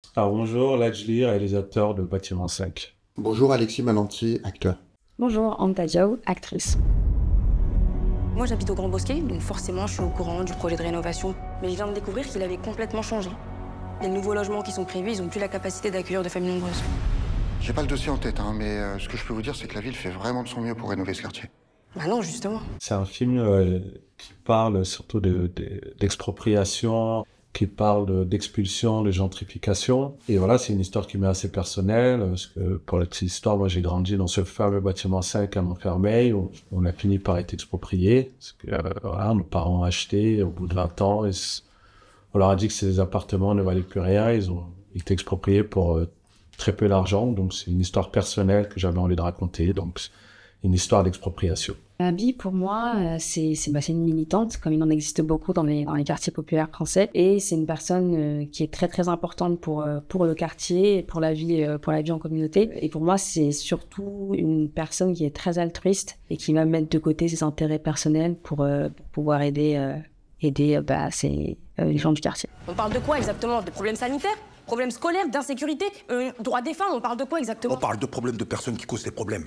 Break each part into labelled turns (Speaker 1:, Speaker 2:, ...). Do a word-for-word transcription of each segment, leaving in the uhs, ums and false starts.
Speaker 1: Alors bonjour, Lajli, réalisateur de Bâtiment cinq.
Speaker 2: Bonjour Alexis Mananti, acteur.
Speaker 3: Bonjour, Anta Diaw, actrice.
Speaker 4: Moi j'habite au Grand Bosquet, donc forcément je suis au courant du projet de rénovation. Mais je viens de découvrir qu'il avait complètement changé. Les nouveaux logements qui sont prévus, ils n'ont plus la capacité d'accueillir de familles nombreuses.
Speaker 5: J'ai pas le dossier en tête, hein, mais euh, ce que je peux vous dire, c'est que la ville fait vraiment de son mieux pour rénover ce quartier.
Speaker 4: Bah non, justement.
Speaker 1: C'est un film euh, qui parle surtout de, de, d'expropriation, qui parle d'expulsion, de gentrification. Et voilà, c'est une histoire qui m'est assez personnelle, parce que pour la petite histoire, moi j'ai grandi dans ce fameux bâtiment cinq à Montfermeil, où on a fini par être exproprié, parce que euh, voilà, nos parents ont acheté au bout de vingt ans, et on leur a dit que ces appartements ne valaient plus rien, ils ont été expropriés pour euh, très peu d'argent, donc c'est une histoire personnelle que j'avais envie de raconter, donc une histoire d'expropriation.
Speaker 3: Abby, pour moi, c'est c'est bah, c'est une militante, comme il en existe beaucoup dans les, dans les quartiers populaires français. Et c'est une personne euh, qui est très très importante pour, euh, pour le quartier, pour la vie, euh, pour la vie en communauté. Et pour moi, c'est surtout une personne qui est très altruiste et qui va mettre de côté ses intérêts personnels pour, euh, pour pouvoir aider, euh, aider euh, bah, ses, euh, les gens du quartier.
Speaker 4: On parle de quoi exactement? De problèmes sanitaires? Problèmes scolaires? D'insécurité? euh, Droits des femmes? On parle de quoi exactement?
Speaker 6: On parle de problèmes de personnes qui causent des problèmes.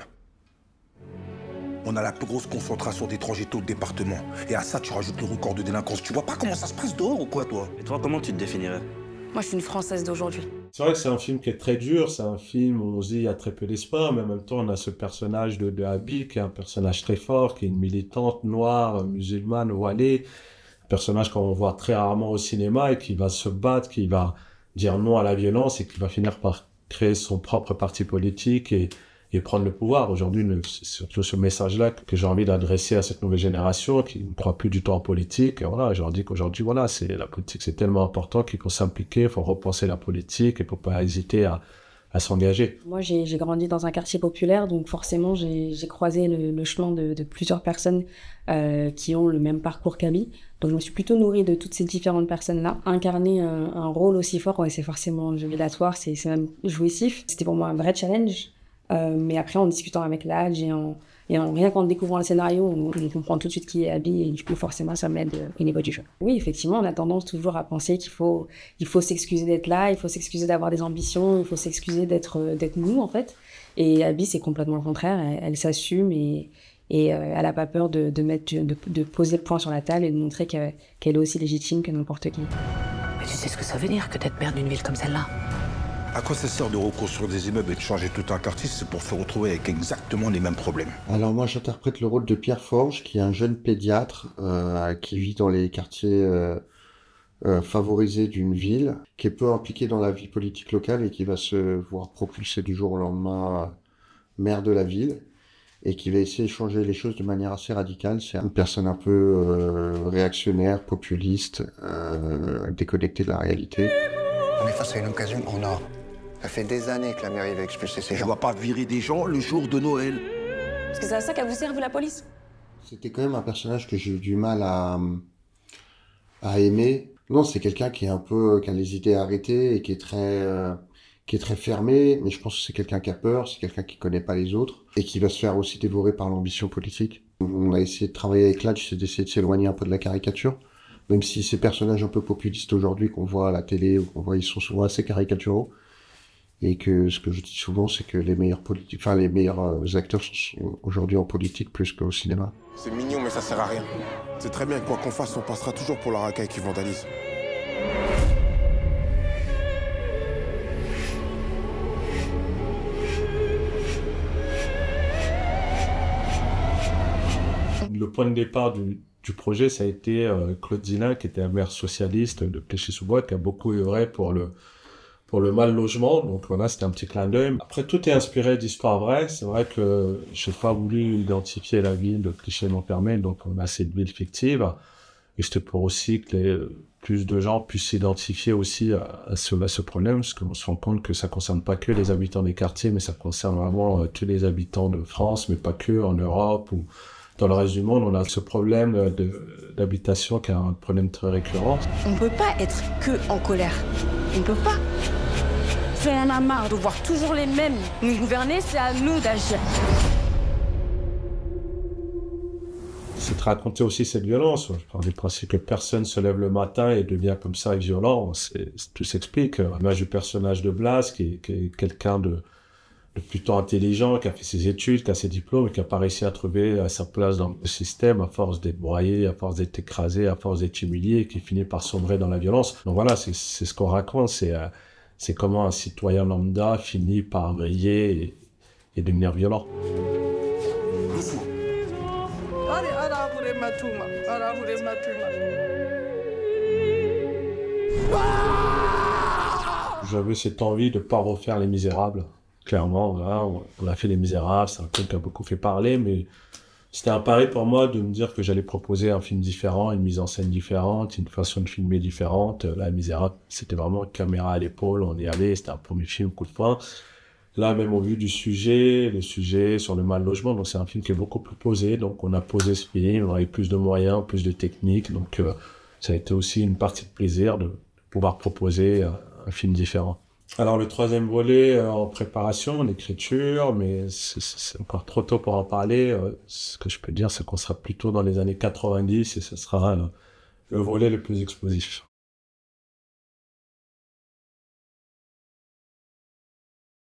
Speaker 6: On a la plus grosse concentration d'étrangers tôt au département. Et à ça, tu rajoutes le record de délinquance. Tu vois pas comment ça se passe dehors ou quoi, toi?
Speaker 7: Et toi, comment tu te définirais?
Speaker 4: Moi, je suis une Française d'aujourd'hui.
Speaker 1: C'est vrai que c'est un film qui est très dur, c'est un film où on se dit il y a très peu d'espoir, mais en même temps, on a ce personnage de, de Abby, qui est un personnage très fort, qui est une militante noire, musulmane, voilée. Un personnage qu'on voit très rarement au cinéma et qui va se battre, qui va dire non à la violence et qui va finir par créer son propre parti politique et et prendre le pouvoir. Aujourd'hui, c'est surtout ce message-là que j'ai envie d'adresser à cette nouvelle génération qui ne croit plus du tout en politique. Et voilà, je leur dis qu'aujourd'hui, voilà, c'est, la politique, c'est tellement important qu'il faut s'impliquer, il faut repenser la politique et il ne faut pas hésiter à, à s'engager.
Speaker 3: Moi, j'ai j'ai grandi dans un quartier populaire, donc forcément, j'ai j'ai croisé le, le chemin de, de plusieurs personnes euh, qui ont le même parcours qu'Abby. Donc, je me suis plutôt nourrie de toutes ces différentes personnes-là. Incarner un, un rôle aussi fort, ouais, c'est forcément jubilatoire, c'est c'est même jouissif. C'était pour moi un vrai challenge. Euh, mais après, en discutant avec l'Adj et en, et en rien qu'en découvrant le scénario, on, on comprend tout de suite qui est Abby et du coup, forcément, ça m'aide euh, au niveau du jeu. Oui, effectivement, on a tendance toujours à penser qu'il faut, il faut s'excuser d'être là, il faut s'excuser d'avoir des ambitions, il faut s'excuser d'être, euh, d'être nous, en fait. Et Abby, c'est complètement le contraire. Elle, elle s'assume et, et euh, elle n'a pas peur de, de, mettre, de, de poser le point sur la table et de montrer qu'elle, qu'elle est aussi légitime que n'importe qui.
Speaker 8: Mais tu sais ce que ça veut dire que d'être maire d'une ville comme celle-là?
Speaker 6: À quoi ça sert de reconstruire des immeubles et de changer tout un quartier? C'est pour se retrouver avec exactement les mêmes problèmes.
Speaker 2: Alors moi, j'interprète le rôle de Pierre Forge, qui est un jeune pédiatre euh, qui vit dans les quartiers euh, euh, favorisés d'une ville, qui est peu impliqué dans la vie politique locale et qui va se voir propulser du jour au lendemain euh, maire de la ville et qui va essayer de changer les choses de manière assez radicale. C'est une personne un peu euh, réactionnaire, populiste, euh, déconnectée de la réalité.
Speaker 5: On est face à une occasion en or. Ça fait des années que la mairie va expulser ces
Speaker 6: Je
Speaker 5: gens.
Speaker 6: vois pas virer des gens le jour de Noël.
Speaker 4: Parce que c'est à ça qu'elle vous sert, vous, la police?
Speaker 2: C'était quand même un personnage que j'ai eu du mal à, à aimer. Non, c'est quelqu'un qui est un peu, qui a les idées arrêtées et qui est très, euh, qui est très fermé. Mais je pense que c'est quelqu'un qui a peur, c'est quelqu'un qui connaît pas les autres et qui va se faire aussi dévorer par l'ambition politique. On a essayé de travailler avec l'Adj, c'est d'essayer de s'éloigner un peu de la caricature. Même si ces personnages un peu populistes aujourd'hui qu'on voit à la télé ou qu'on voit, ils sont souvent assez caricaturaux. Et que ce que je dis souvent, c'est que les meilleurs politiques, enfin les meilleurs euh, acteurs sont aujourd'hui en politique plus qu'au cinéma.
Speaker 6: C'est mignon, mais ça sert à rien. C'est très bien, quoi qu'on fasse, on passera toujours pour la racaille qui vandalise.
Speaker 1: Le point de départ du, du projet, ça a été euh, Claude Zilin, qui était un maire socialiste de Clichy-sous-Bois, qui a beaucoup œuvré pour le pour le mal logement, donc voilà, c'était un petit clin d'œil. Après, tout est inspiré d'histoires vraies. C'est vrai que j'ai pas voulu identifier la ville de Clichy-Montfermeil, donc on a cette ville fictive. Et c'était pour aussi que les, plus de gens puissent s'identifier aussi à, à, ce, à ce problème, parce qu'on se rend compte que ça concerne pas que les habitants des quartiers, mais ça concerne vraiment euh, tous les habitants de France, mais pas que, en Europe ou dans le reste du monde. On a ce problème de, d'habitation qui est un problème très récurrent.
Speaker 4: On ne peut pas être que en colère. On ne peut pas. J'en ai marre de voir toujours les mêmes nous gouverner, c'est à nous d'agir.
Speaker 1: C'est de raconter aussi cette violence. Je pars du principe que personne se lève le matin et devient comme ça et violent. C'est, tout s'explique. L'image du personnage de Blas, qui est, qui est quelqu'un de, de plutôt intelligent, qui a fait ses études, qui a ses diplômes, et qui n'a pas réussi à trouver sa place dans le système à force d'être broyé, à force d'être écrasé, à force d'être humilié, et qui finit par sombrer dans la violence. Donc voilà, c'est, c'est ce qu'on raconte. C'est, euh, c'est comment un citoyen lambda finit par briller et, et devenir violent. J'avais cette envie de ne pas refaire Les Misérables. Clairement, là, on a fait Les Misérables, c'est un film qui a beaucoup fait parler, mais c'était un pari pour moi de me dire que j'allais proposer un film différent, une mise en scène différente, une façon de filmer différente. Là, Les Misérables, c'était vraiment caméra à l'épaule, on y allait, c'était un premier film, coup de poing. Là, même au vu du sujet, le sujet sur le mal logement, donc c'est un film qui est beaucoup plus posé, donc on a posé ce film, on avait plus de moyens, plus de techniques, donc euh, ça a été aussi une partie de plaisir de, de pouvoir proposer un, un film différent. Alors le troisième volet euh, en préparation, en écriture, mais c'est, c'est encore trop tôt pour en parler. Euh, ce que je peux dire, c'est qu'on sera plutôt dans les années quatre-vingt-dix et ce sera euh, le volet le plus explosif.